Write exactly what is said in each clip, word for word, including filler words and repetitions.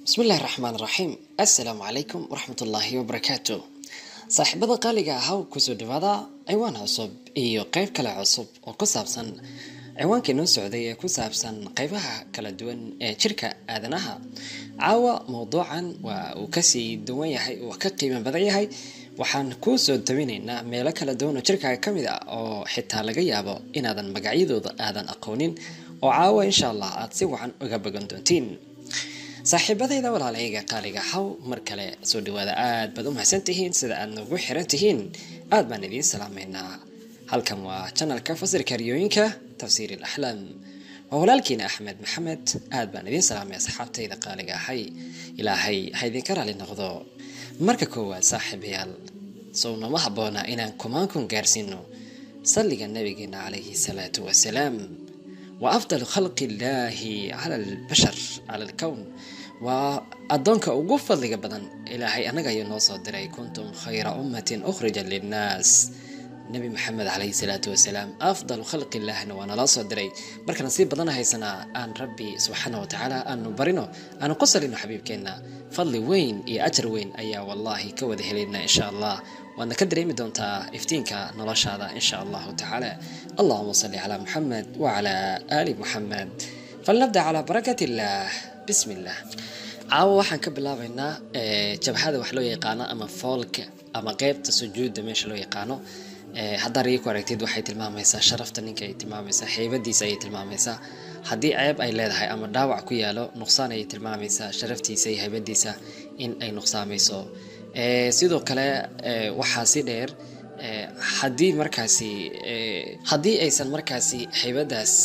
بسم الله الرحمن الرحيم. السلام عليكم ورحمة الله وبركاته. صاحبada qaaliga ah ku soo dhawaada ciwaan cusub iyo qayb kale cusub oo ku saabsan ciwaankii noo socday ee ku saabsan qaybaha kala duwan ee jirka aadanaha. caawa mowduucan waa uu ka sii duwan yahay oo ka qiimo badan yahay. waxaan ku soo tawinaynaa meelo kala duwan oo jirka ka mid ah oo xitaa laga yaabo inaadan magacyadooda aadan aqoonin oo caawa insha Allah aad si wacan uga bagan doontiin. saaxiibadayda walaalayga qaaliga haw mar kale soo dhawaada aad baad u mahadsantihiin sida aad nagu xiran tihiin aad baan idin salaameynaa. halkan waa channelka fasirka riyooyinka tafsiir al-ahlam walaalkiina Axmed Maxamed aad baan idin salaamay asxaabtayda qaaliga ahay ilaahay ha idin ka raali noqdo. marka koowaad saaxiibayaal soo nama haboona inaan kumaan kun gaarsiino salliga nabigeena calayhi salaatu wasalaam وأفضل خلق الله على البشر على الكون وأدونك أقفل لك بدن إلهي أنا جاي نوصل دري كنتم خير أمة أخرجا للناس. نبي محمد عليه الصلاة والسلام أفضل خلق الله وأنا لا صدري بركة نصيب بدنا هاي سنة أن ربي سبحانه وتعالى أن نبرنا أن قصر لنا حبيب كنا فضل وين يا أجر وين أيا والله كوده لنا إن شاء الله وأنا كدري مدون تا إفتينك نلاش هذا إن شاء الله تعالى. اللهم صل على محمد وعلى آل محمد. فلنبدأ على بركة الله. بسم الله. عاو waxaan ka bilaabaynaa ee jabhada wax loo yaqaan ama foolka ama qaybta sujuudda meesha loo yaqaano. ee hadda riyo aragtid waxay tilmaamaysaa sharafta ninka ay tilmaamaysaa haybadiisa ay tilmaamaysaa hadii ceeb ay leedahay ama dhaawac ku yaalo nuqsaan ay tilmaamaysaa sharaftiisa iyo haybadiisa in ay nuqsaamayso. ee sidoo kale waxa si dheer hadii markaasi hadii aysan markaasi haybadaas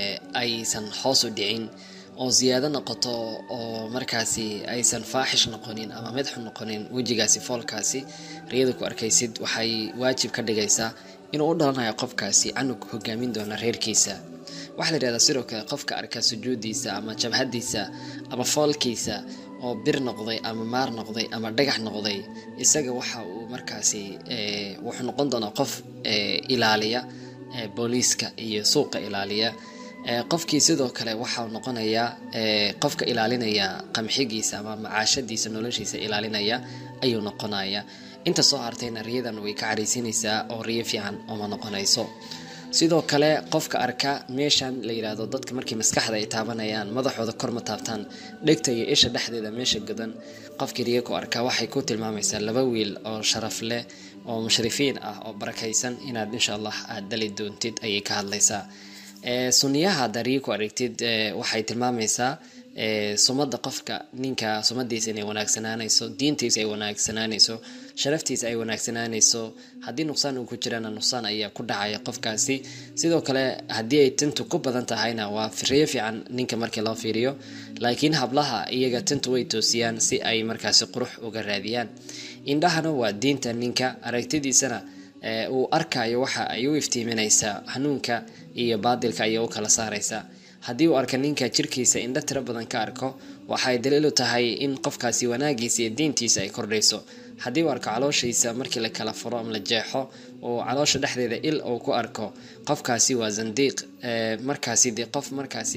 aysan hoos u dhicin oo ziyaado noqoto oo markaasi aysan faaxish noqonin ama madax noqonin wajigaasi foolkaasi riyada ku arkaysid waxay waajib ka dhigaysaa inuu u dhalanayo qofkaasi anug hogaamin doona reerkiisa. waxa la yiraahdaa sidoo kale qofka arka sujuudiisa ama jabhadiisa ama foolkiisa oo bir noqday ama maar noqday ama dhagax noqday isaga waxa uu markaasi ee wuxuu noqon doonaa qof ee ilaaliya ee booliiska iyo suuqa ilaaliya. qofkii sidoo kale waxa uu noqonayaa ee qofka ilaalinaya qamxigiisa ama macaashadiisa noloshiisa ilaalinaya ayuu noqonayaa. inta soo hartayna riyadan way ka cariisinaysaa oo riyo fiican oo noqonayso. sidoo kale qofka arka meeshan la yiraahdo dadka markii maskaxda ay taabanayaan madaxooda kor ma taabtaan dhegta iyo isha dhexdeeda meesha gadan qofkii riyo ku arka waxay ku tilmaamaysaa laba wiil oo sharaf leh oo mushrifiin ah oo barakaysan inaad insha Allah aad dali doontid ayay ka hadlaysaa. ee sunniyaha dariiq ku aragtid waxay tilmaamaysaa ee sumada qofka ninka sumadiisa inay wanaagsanaanayso diintiisa ay wanaagsanaanayso sharaftiisa ay wanaagsanaanayso hadii nuqsaan uu ku jirana nuqsaan ayaa ku dhacaya qofkaasi. sidoo kale hadii ay tintu ku badan tahayna waa firiyo fiican ninka markii loo fiiriyo laakiin hablaha iyaga tintu way toosiyaan si ay markaasi qurux uga raadiyaan. indhahana waa diinta ninka aragtidiisana ee uu arkayo waxa ay u iftiiminaysaa hanuunka iyo baadilka ay u kala saaraysaa. hadii uu arka ninka jirkiisa indha tira badan ka arko waxay daliil u tahay in qofkaasi wanaagiisa iyo diintiisa ay kordhayso. hadii uu arko calooshiisa markii la kala furo ama la jeexo oo caloosha dhexdeeda il uu ku arko qofkaasi waa zandiiq. ee markaasi de qof markaasi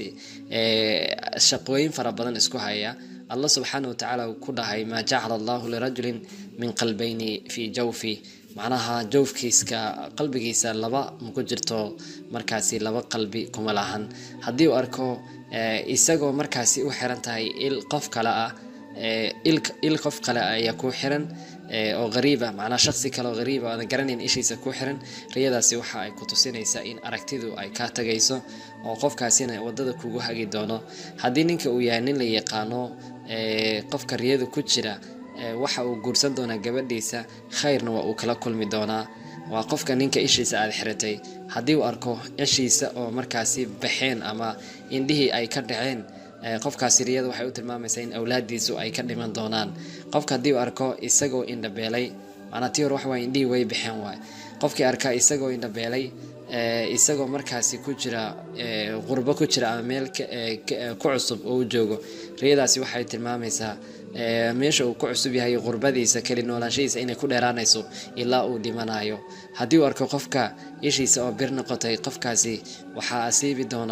ee shaqooyin fara badan isku haya. Allah subhanahu wa ta'ala ku dhahay ma ja'ala Allahu li rajulin min qalbayni fi jawfi macnaha jawfkiiska qalbigiisa laba ma ku jirto markaasi laba qalbi kuma lahan. hadii uu arko isagoo markaasi u xiran tahay il qof kale ah ee il il qof kale ayaa ku xiran oo qariiba macnaha shakhsi kale oo qariiba aan garaneyn ishiisa ku xiran riyadaasi waxa ay ku tusinaysaa in aragtidu ay ka tagayso oo qofkaasina wadada kugu hagi doono. hadii ninka uu yahay nin la yaqaano ee qofka riyada ku jira waxa uu guursan doonaa gabadhiisa khayrna waa uu kala kulmi doonaa. waa qofka ninka ishiisa aad xiratay hadii uu arko ishiisa oo markaasi baxeen ama indhihii ay ka dhaceen qofkaasi riyada waxay u tilmaamaysaa in awlaadiisu ay ka dhiman doonaan. qofka hadii uu arko isagoo indha beelay ana tiir wax waa indhii way baxeen waay qofkii arka isagoo indha beelay ee isagoo markaasi ku jira ee qurbo ku jira ama meel ku cusub oo joogo riyadaasi waxay tilmaamaysaa ee meesha uu ku cusub yahay qurbadiisa kali noolaanshiisa inay ku dheeraanayso ilaa uu dhimanayo. hadii uu arko qofka ishiisa oo bir noqotay qofkaasi waxa asiibi doona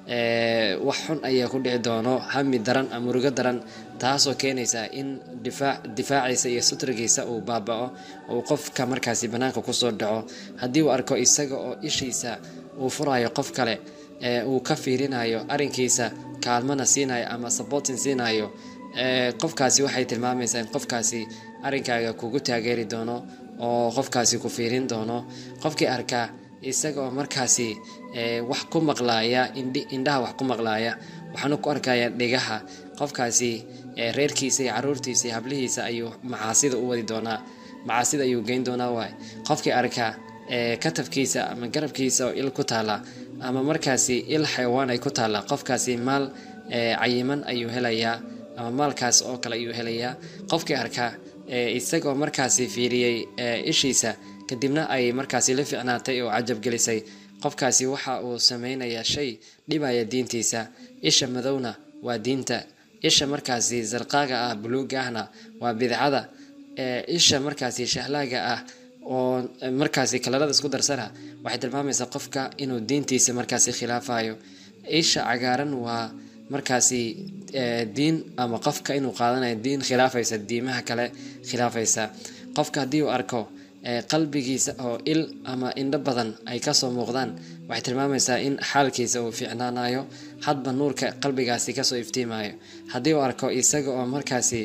wax xun ayaa ku dhici doono hami daran ama murugo daran taasoo keenaysa in difaac difaaciisa iyo sutrigiisa uu baaba'o oo qofka markaasi banaanka ku soo dhaco haddii uu arko isaga oo ishiisa uu furayo qof kale ee uu ka fiirinayo arrinkiisa kaalmana siinayo ama supporting siinayo qofkaasi waxay tilmaamaysaa in qofkaasi arrinkaaga kugu taageeri doono oo qofkaasi ku fiirin doono qofkii arkaa isaga oo markaasi wax ku maqlaaya indhaha wax ku maqlaaya waxaanu ku arkaya dhigaha qofkaasi reerkiisa iyo caruurtiisa iyo hablihiisa ayuu macaasida u wadi doonaa macaasida ayuu geyn doonaa waay qofkii arkaa katabkiisa ama garabkiisa oo il ku taala ama markaasi il xayawaan ay ku taala qofkaasi maal cayiman ayuu helayaa ama maalkaas oo kale ayuu helayaa qofkii arkaa isagoo markaasi fiiriyay ishiisa kadibna ay markaasi la fiicnaatay oo cajab gelisay qofkaasi waxa uu sameynayaa shay dhibaya diintiisa isha madowna waa diinta isha markaasi zarqaaga ah buluuga ahna waa bidcada isha markaasi shahlaaga ah oo markaasi kalarada isku darsana waxay tilmaamaysaa qofka inuu diintiisa markaasi khilaafayo isha cagaaran waa markaasi diin ama qofka inuu qaadanayo diin khilaafaysa diimaha kale khilaafaysa qofka haddii uu arko qalbigiisa oo il ama indho badan ay kasoo muuqdaan waxay tilmaamaysaa in xaalkiisa uu fiicnaanayo hadba nuurka qalbigaasi kasoo iftiimayo haddii uu arko isaga oo markaasi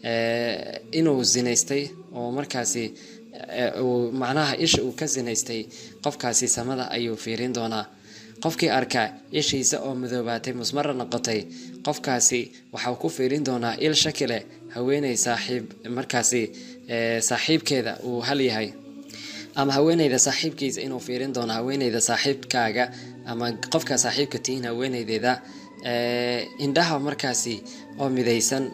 inuu zinaystay oo markaasi macnaha isha uu ka zinaystay qofkaasi samada ayuu fiirin doonaa qofkii arkaa ishiisa oo madoobaatay musmara noqotay qofkaasi waxau ku fiirin doonaa il shaki leh haweeney saaxiib markaasi saaxiibkeeda uu hal yahay ama haweeneyda saaxiibkiisa inuu fiirin doono haweeneyda saaxiibkaaga ama qofka saaxiibka tihiin haweeneydeeda indhaha markaasi oo midaysan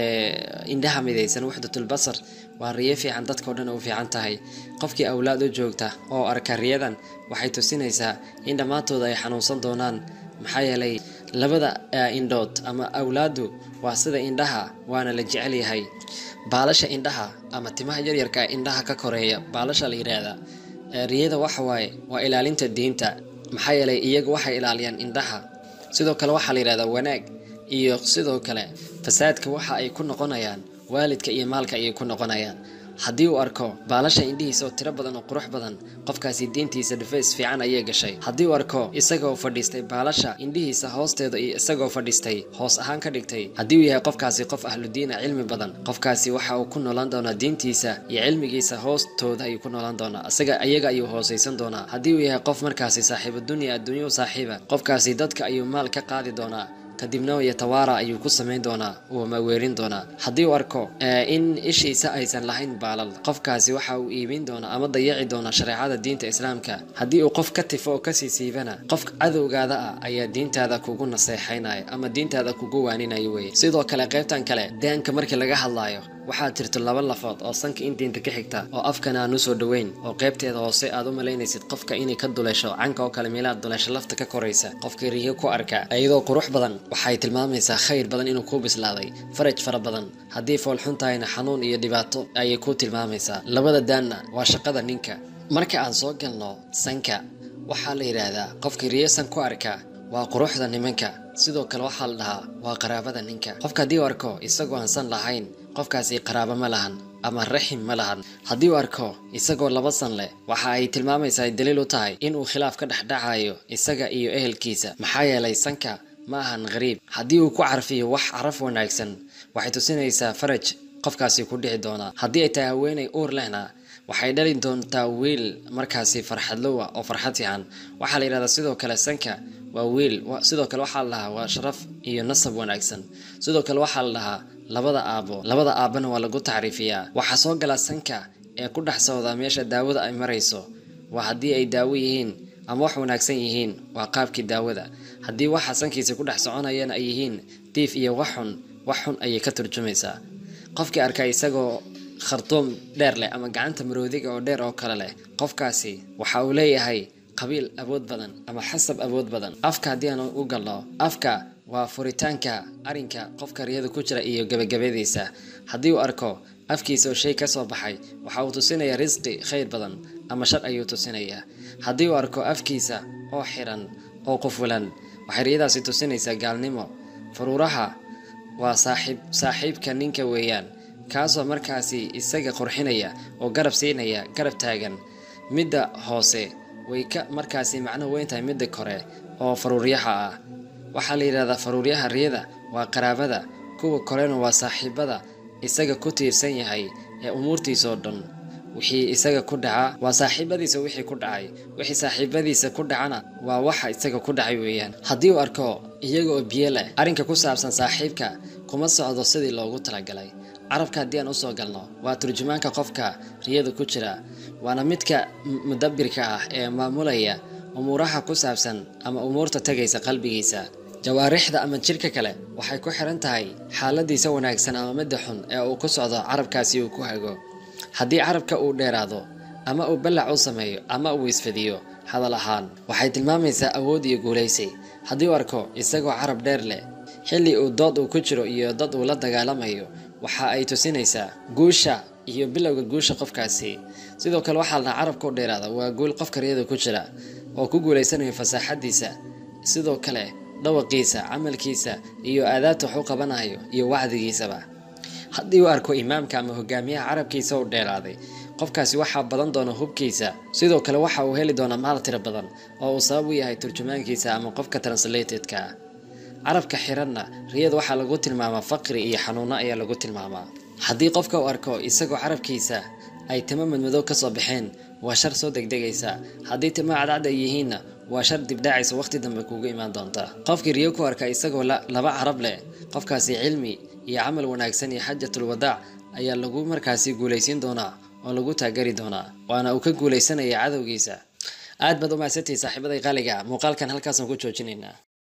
indhaha midaysan waxdatul basar waa riyo fiican dadka oo dhan u fiican tahay qofkii awlaad u joogta oo arka riyadan waxay tusinaysaa in dhammaantooda ay xanuunsan doonaan maxaa yeelay labada indhood ama awlaadu waa sida indhaha waana la jecel yahay baalasha indhaha ama timaha yaryarka indhaha ka koreeya baalasha la yiraahdaa riyada waxa waaye waa ilaalinta diinta maxaa yeelay iyagu waxay ilaaliyaan indhaha sidoo kale waxa la yiraahdaa wanaag iyo sidoo kale fasaadka waxa ay ku noqonayaan waalidka iyo maalka ay ku noqonayaan haddii uu arko baalasha indhihiisa oo tiro badan oo qurux badan qofkaasi diintiisa dhifays fiican ayay gashay haddii uu arko isagoo fadhiistay baalasha indhihiisa hoosteeda iyo isagoo fadhiistay hoos ahaan ka dhigtay haddii uu yahay qofkaasi qof ahludiina cilmi badan qofkaasi waxa uu ku noolaan doonaa diintiisa iyo cilmigiisa hoostooda ayuu ku noolaan doonaa isaga ayaga ayuu hoosaysan doonaa haddii uu yahay qof markaasi saaxiibu dunya adduunyo saaxiiba qofkaasi dadka ayuu maal ka qaadi doonaa kadibna yatawaara ayuu ku sameyn doonaa uu ma weerin doonaa haddii uu arko in ishiisa aysan lahayn baalal qofkaasi waxa uu iibin doonaa ama dayaci doonaa shareecada diinta islaamka haddii uu qof ka tifo oo kasii siibana qof cadowgaada ah ayaa diintaada kugu naseexaynaya ama diintaada kugu waaninaya weye sidoo kale qaybtan kale daanka markii laga hadlaayo waxaa jirto laba lafood oo sanka intiinta ka xigta oo afkana aan u soo dhaweyn oo qaybteeda hoose aad u malaynaysid qofka inay ka duleesho canka oo kale meelaha duleesho lafta ka koraysa qofka riyo ku arka iyadoo qurux badan waxay tilmaamaysaa khayr badan inuu ku bislaaday faraj fara badan haddii fool xun tahayna xanuun iyo dhibaato ayay ku tilmaamaysaa labada daanna waa shaqada ninka marka aan soo galno sanka waxaa la yiraahdaa qofka riyo san ku arka waa quruxda nimanka sidoo kale waxaa la dhahaa waa qaraabada ninka qofka haddii uu arko isagoo aan san lahayn qofkaasi qaraabo ma lahan ama raxim ma lahan haddii uu arko isagoo laba san leh waxa ay tilmaamaysaa daliil u tahay inuu khilaaf ka dhexdhacayo isaga iyo ehelkiisa maxaa yeelay sanka ma ahan qariib haddii uu ku carfiyo wax caraf wanaagsan waxay tusinaysaa faraj qofkaasi ku dhici doonaa haddii ay tahay haweeney uur lehna waxay dhali doontaa wiil markaasi farxadlowa oo farxad fiican waxaa la yidhahdaa sidoo kale sanka waa wiil sidoo kale waxaa la dhahaa waa sharaf iyo nasab wanaagsan sidoo kale waxaa la dhahaa labada aabo labada aabana waa lagu tacriifiyaa waxaa soo gala sanka ee ku dhex socda meesha daawada ay marayso waa haddii ay daawo yihiin ama wax wanaagsan yihiin waa qaabkii daawada haddii waxa sankiisa ku dhex soconayana ay yihiin diif iyo wax xun wax xun ayay ka turjumaysaa qofkii arkay isagoo khartuum dheer leh ama gacanta maroodiga oo dheer oo kale leh qofkaasi waxa uu leeyahay qabiil awood badan ama xasab awood badan afka haddii aan u galno afka waa furitaanka arinka qofka riyada ku jira iyo gabagabadiisa haddii uu arko afkiisa oo shay ka soo baxay waxa uu tusinayaa risqi khayr badan ama shar ayuu tusinayaa haddii uu arko afkiisa oo xiran oo qufulan waxay riyadaasi tusinaysaa gaalnimo. Faruuraha waa saaxiib saaxiibka ninka weeyaan, kaasoo markaasi isaga qurxinaya oo garab siinaya, garab taagan. Midda hoose way ka markaasi macno weyn tahay midda kore oo faruuryaha ah. waxaa la yiraahdaa faruuryaha riyada waa qaraabada, kuwa korena waa saaxiibada isaga ku tiirsan yahay ee umuurtiisa oo dhan. wixii isaga ku dhaca waa saaxiibadiisa, wixii ku dhacay wixii saaxiibadiisa ku dhacana waa waxa isaga ku dhacay weeyaan. haddii uu arko iyaga oo biyo leh, arrinka ku saabsan saaxiibka kuma socdo sidii loogu talagalay. carabka haddii aan usoo galno, waa turjumaanka qofka riyada ku jira, waana midka mudabbirka ah ee maamulaya umuuraha ku saabsan ama umuurta tagaysa qalbigiisa. jawaarixda ama jirka kale waxay ku xiran tahay xaaladiisa wanaagsan ama midda xun ee uu ku socdo carabkaasi uu ku hago. haddii carabka uu dheeraado ama uu ballac u sameeyo ama uu isfadiyo hadal ahaan, waxay tilmaamaysaa awood iyo guulaysi. haddii uu arko isagoo carab dheer leh xilli uu dood uu ku jiro iyo dad uu la dagaalamayo, waxa ay tusinaysaa guusha iyo bilowga guusha qofkaasi. sidoo kale waxaa la carabka u dheeraada waa guul qofka riyada ku jira oo ku guulaysanayo fasaaxadiisa, sidoo kale dhawaqiisa, camalkiisa iyo aadaabta wax u qabanayo iyo wacdigiisaba. haddii uu arko imaamka ama hogaamiyaha carabkiisa u dheeraaday, qofkaasi waxaa badan doona hubkiisa, sidoo kale waxa uu heli doonaa maal tiro badan oo uu sabab u yahay turjumaankiisa ama qofka translatedka. carabka xiranna riyada waxaa lagu tilmaamaa faqri iyo xanuuno ayaa lagu tilmaamaa. haddii qofka uu arko isagoo carabkiisa ay timo madmadow ka soo baxeen, waa shar soo degdegaysa. haddii timo cadcad ay yihiinna waa shar dibdhacaysa, waqti dambe kuugu imaan doonta. qofkii riyo ku arka isagoo laba carab leh, qofkaasi cilmi iyo camal wanaagsan iyo xajatul wadaac ayaa lagu markaasi guulaysiin doonaa oo lagu taagari doonaa, waana uu ka guulaysanaya cadowgiisa. aad baad u mahadsantihiin saaxiibaday qaaliga. muuqaalkan halkaasaan ku joojinaynaa.